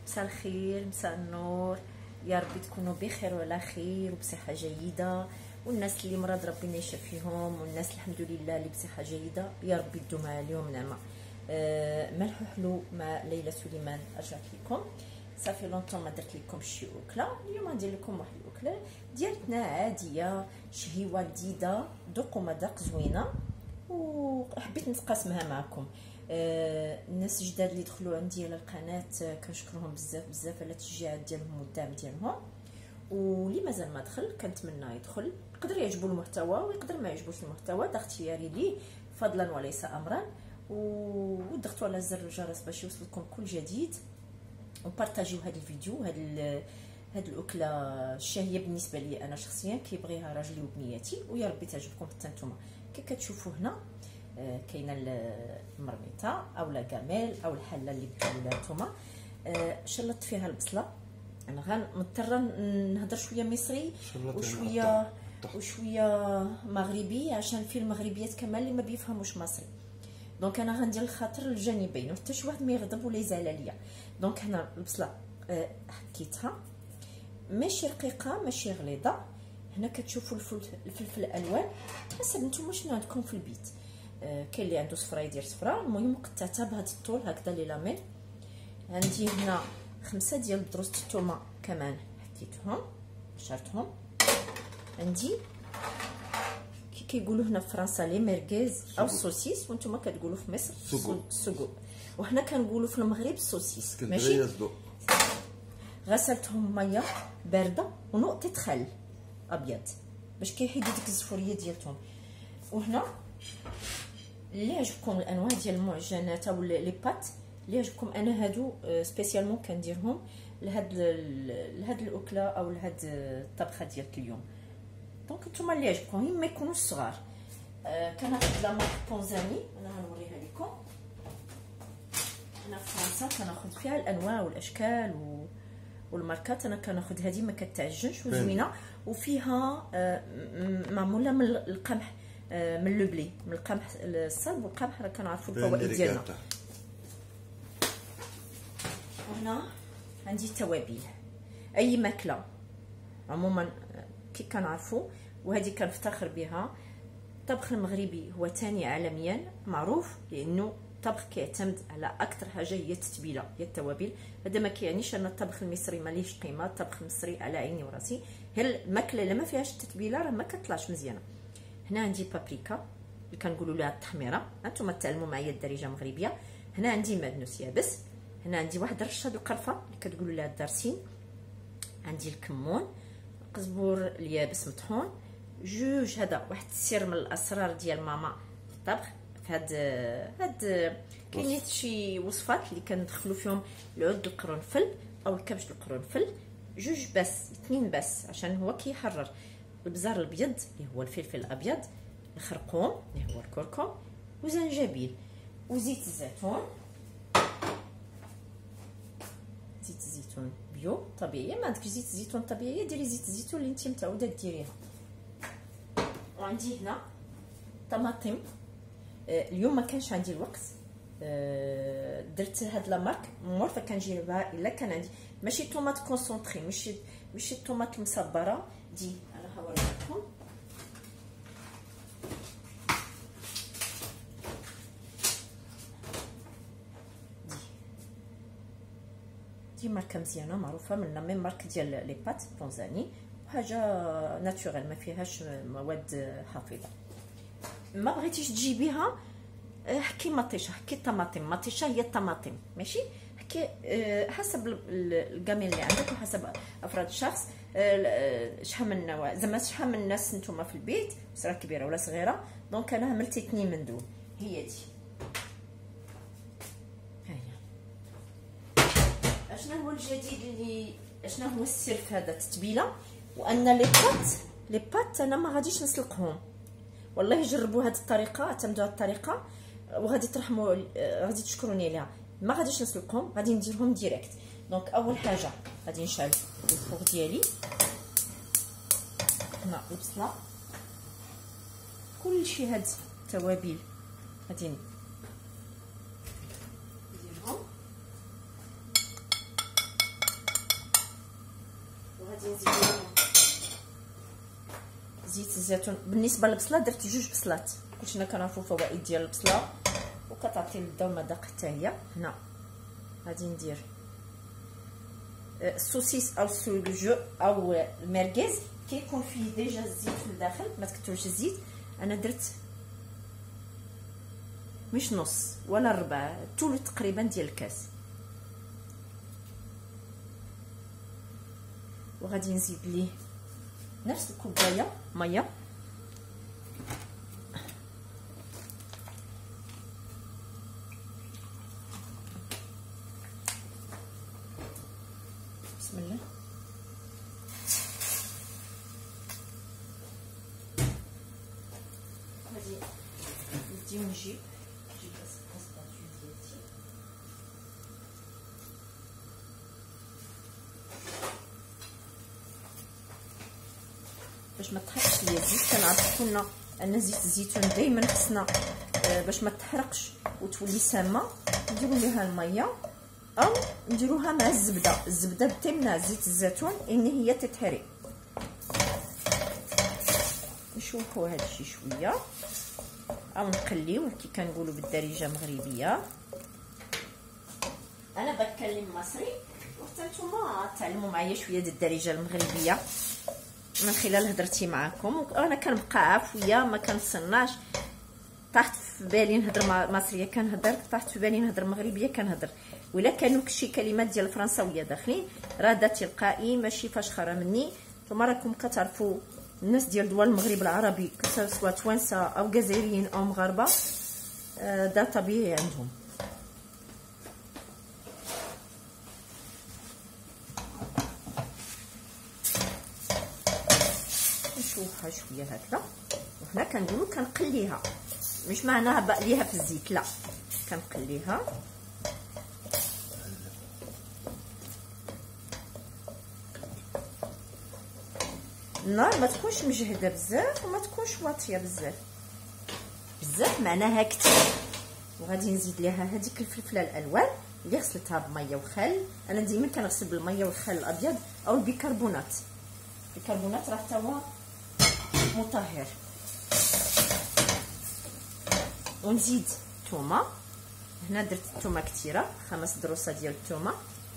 مساء الخير، مساء النور، يا ربي تكونوا بخير وعلى خير وبصحه جيده، والناس اللي مرض ربي يشفيهم، والناس الحمد لله اللي بصحه جيده يا ربي تدوم اليوم نعمه. ملح حلو مع ليلى سليمان رجعت لكم. صافي لونطون ما درت لكم شي اكله، اليوم غندير لكم واحد الاكله ديالتنا عاديه شهيوه لذيذه ذوقوا مذاق زوينه وحبيت نتقاسمها معكم. الناس الجداد اللي دخلوا عندي على القناه كنشكرهم بزاف على التشجيعات ديالهم والدعم ديالهم، واللي مازال ما دخل كنتمنى يدخل. يقدر يعجبو المحتوى ويقدر ما يعجبوش المحتوى، ده اختياري ليه فضلا وليس امرا. وضغطوا على زر الجرس باش يوصلكم كل جديد، وبارطاجيو هذا الفيديو. هاد الاكله الشهيه بالنسبه لي انا شخصيا، كيبغيها راجلي وبنياتي، ويا ربي تعجبكم حتى نتوما. كي كتشوفوا هنا كاينه المرميطه او لا كاميل او الحله اللي بغيتوها نتوما. شلطت فيها البصله، انا غنضطر نهضر شويه مصري وشويه مغربي عشان في المغربيات كمان اللي ما بيفهموش مصري. دونك انا غندير الخاطر الجانبين وحتى شي واحد ما يغضب ولا يزعل عليا. دونك هنا البصله حكيتها ماشي رقيقه ماشي غليظه. هنا كتشوفوا الفلفل الالوان حسب نتوما شنو عندكم في البيت. كاين اللي عنده صفرا يدير صفرا، المهم قطعتها بهذا الطول هكذا لي لامين. عندي هنا 5 ديال بطروس الثومه كمان حكيتهم شرتهم. عندي كي كيقولوا هنا في فرنسا لي ميرغيز او السوسيس، وانتم كتقولوا في مصر السجق، وحنا كنقولوا في المغرب السوسيس. ماشي غسلتهم ميه بارده ونقطه خل ابيض باش كيحيدوا ديك الزفوريه ديالتهم. وهنا اللي عجبكم الانواع ديال المعجنات او لي بات اللي عجبكم، انا هادو سبيسيالمون كنديرهم لهاد الاكله او لهاد الطبخه ديالك اليوم. دونك نتوما اللي عجبكم ما يكونوش صغار. كناخذ لا مارك بونزاني، انا غنوريها لكم. انا في فرنسا كناخذ فيها الانواع والاشكال والماركات. انا كناخذ هذه ما كتعجنش وزوينه، وفيها معموله من القمح، من لوبلي، من القمح الصلب والقمح راه كنعرفوا الفوائد ديالنا. وهنا عندي التوابل، اي ماكله عموما كي كنعرفوا، وهذه كنفتخر بها. الطبخ المغربي هو ثاني عالميا معروف، لانه الطبخ كيعتمد على اكثر حاجه هي التتبيله، هي التوابل. هذا ما كيعنيش ان الطبخ المصري ماليش قيمه، الطبخ المصري على عيني وراسي. هي الماكله اللي ما فيهاش التتبيله راه ما كتطلعش مزيانه. هنا عندي بابريكا اللي كنقولوا لها التحميره، انتم تعلموا معايا الدارجه مغربيه. هنا عندي مدنوس يابس، هنا عندي واحد رشه القرفه اللي كتقولوا لها الدارسين، عندي الكمون، القزبور اليابس مطحون، جوج. هذا واحد السر من الاسرار ديال ماما في الطبخ. في هاد كاينين شي وصفات اللي كندخلوا فيهم العود القرنفل او الكبش القرنفل، جوج بس، 2 بس، عشان هو كيحرر. البزار الابيض اللي هو الفلفل الابيض، الخرقوم اللي هو الكركم، وزنجبيل، وزيت الزيتون. زيت الزيتون بيو طبيعيه، ما عندكش زيت الزيتون طبيعيه ديري زيت الزيتون اللي انت متعوده ديريها. وعندي هنا طماطم. اليوم ما كانش عندي الوقت، درت هاد لا مارك مورفا كنجيبها الا كان عندي، ماشي طوماط كونسونطري، ماشي الطوماط المصبره دي. انا هوريكم دي ماركه مزيانه معروفه من لا ميم مارك ديال لي بات بونزاني، حاجه ناتوريل ما فيهاش مواد حافظه. ما بغيتيش تجيبيها حكي مطيشه، حكي طماطم، مطيشه هي الطماطم ماشي، حكي حسب الكاميل اللي عندك وحسب افراد الشخص. شحال من نوع زعما شحال من الناس نتوما في البيت، اسره كبيره ولا صغيره. دونك انا عملت 2 من دول. هي دي اشنا هو الجديد اللي اشنا هو السر في هذا التتبيله، وان لي بات انا ما غاديش نسلقهم. والله جربوا هذه الطريقه، اعتمدوا هذه الطريقه وغادي ترحموا، غادي تشكروني عليها. ما غاديش نسلقهم، غادي نديرهم ديريكت. دونك اول حاجه غادي نشعل الفوغ ديالي. هنا البصله، كلشي هاد التوابل غادي نديرهم. غادي نزيد لهم زيت الزيتون. بالنسبه للبصله درت 2 بصلات، كلشينا كنعرفوا الفوائد ديال البصله وكتعطي للذا والمذاق حتى هي. هنا غادي ندير السوسيس او السوجو او المركز كيكون فيه ديجا الزيت في الداخل، ما تكثروش الزيت. انا درت مش نص ولا ربع، ثلث تقريبا ديال الكاس. وغادي نزيد ليه نفس الكوبايه ميه. بسم الله. غادي نديو نجيب الاسباتول ديالتي باش ما تحرقش ليا الزيت. كنعرفوا كنا ان زيت الزيتون دائما خصنا باش ما تحرقش وتولي سامه نديروا ليها الميه او نديروها مع الزبده. الزبده بتمنع زيت الزيتون ان هي تتحرق. نشوفوا هذا الشيء شويه او نقليوه كي كنقولوا بالدارجه المغربيه. انا بتكلم مصري وحتى نتوما تعلموا معايا شويه ديال الدارجه المغربيه من خلال هضرتي معكم. وانا كنبقى عفويه ما كنصناش. طاحت في بالي نهضر مصريه كنهضر، طاحت في بالي نهضر مغربيه كنهضر، ولا كانوا شي كلمات ديال الفرنساويه داخلين راه دا تلقائي ماشي فاشخره مني. نتوما راكم كتعرفوا الناس ديال دول المغرب العربي سواء توانسه او جزائريين او مغاربه دا طبيعي عندهم. نشوفها شويه هكذا. وهنا كنقولوا كنقليها، مش معناها بقليها في الزيت، لا كنقليها. النار ما تكونش مجهده بزاف وما تكونش واطيه بزاف. بزاف معناها كتير. وغادي نزيد ليها هذيك الفلفله الالوان اللي غسلتها بميه وخل. انا ديما كنغسل بالميه والخل الابيض او البيكربونات. البيكربونات راه حتى هو مطهر. ونزيد الثومه. هنا درت الثومه كثيره، 5 دروسه ديال الثومه.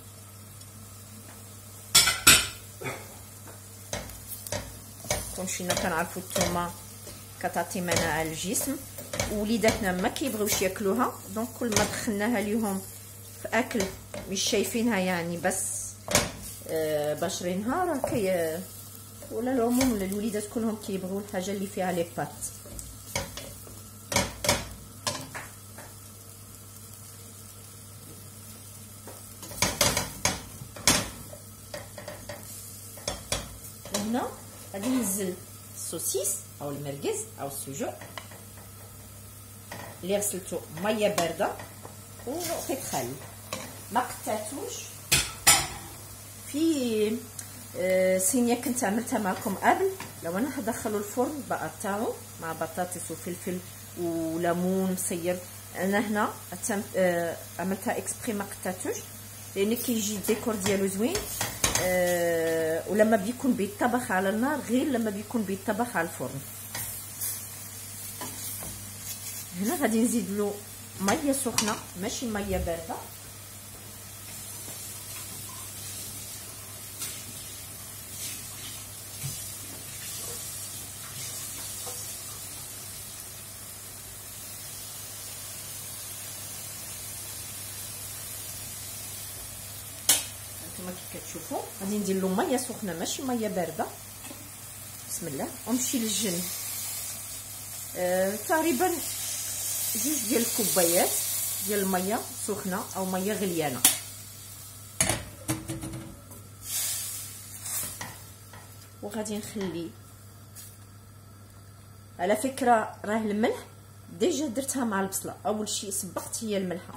كلشينا كنعرفوا الثومه كتعطي مناعه للجسم، ووليداتنا ما كيبغيوش ياكلوها، دونك كل ما دخلناها ليهم في اكل مش شايفينها يعني بس باشرينها راه ولا العموم الوليدات كلهم كيبغيو الحاجه اللي فيها لي بات. وهنا غادي ننزل السوسيس او المركز او السجق اللي غسلته ميه بارده ونقطه خل، ما قطعتوش. في صينيه كنت عملتها معكم قبل، لو انا هدخلوا الفرن بقى تاعو مع بطاطس وفلفل وليمون مصير. انا هنا عملتها اكسبري ما قطعتوش لان كيجي الديكور ديالو زوين. ولما بيكون بيطبخ على النار غير لما بيكون بيطبخ على الفرن. هنا غادي نزيد له ميه سخنه ماشي ميه بارده. كما كتشوفوا غادي ندير له ميه سخنه ماشي ميه بارده. بسم الله. ونمشي للجن تقريبا 2 ديال الكوبايات ديال الميه سخنه او ميه غليانه. وغادي نخلي على فكره راه الملح ديجا درتها مع البصله، اول شيء سبقت هي الملحه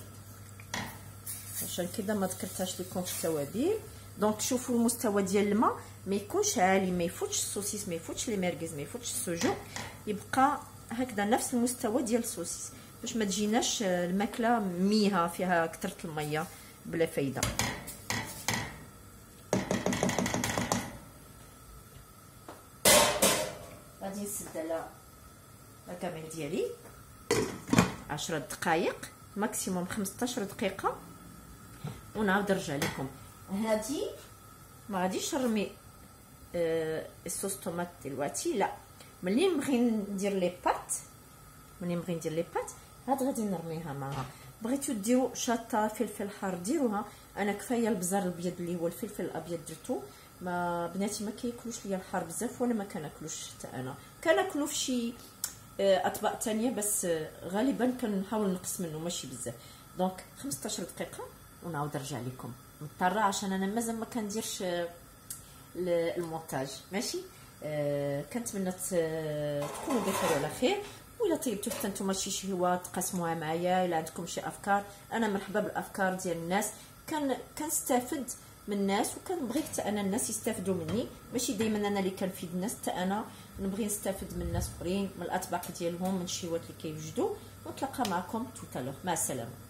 عشان كده ما ذكرتهاش لكم في التوابل. دونك شوفوا المستوى ديال الماء ما يكونش عالي، ما يفوتش السوسيس، ما يفوتش لي مركز، ما يفوتش السجق، يبقى هكذا نفس المستوى ديال السوسيس باش ما تجيناش الماكله ميها فيها كثره الميه بلا فايده. غادي نسد على الكاميرا ديالي 10 دقائق ماكسيموم 15 دقيقه ونعاود نرجع لكم. هادي ما غاديش نرمي الصوص طوماط دلوقتي، لا، ملي نبغي ندير لي بات هاد غادي نرميها معها. بغيتو ديروا شطه فلفل حار ديروها، انا كفايه البزار الابيض اللي هو الفلفل الابيض درتو. ما بناتي ما كياكلوش ليا الحار بزاف وانا ما كناكلوش حتى انا، كناكلو في شي اطباق تانية بس غالبا كنحاول نقص منه ماشي بزاف. دونك 15 دقيقه ونعاود نرجع لكم، مضطره عشان انا مازال ما كنديرش المونتاج. ماشي كنتمنى تكونوا بخير وعلى خير، وإلا طيبتوا حتى نتوما شي شهوه تقاسموها معايا. الا عندكم شي افكار، انا مرحبا بالافكار ديال الناس، كنستافد من الناس وكنبغي حتى انا الناس يستافدوا مني، ماشي دائما انا اللي كنفيد الناس، حتى انا نبغي نستافد من ناس اخرين من الاطباق ديالهم من الشهوات اللي كيوجدوا. ونتلاقى معكم توتالوغ، مع السلامه.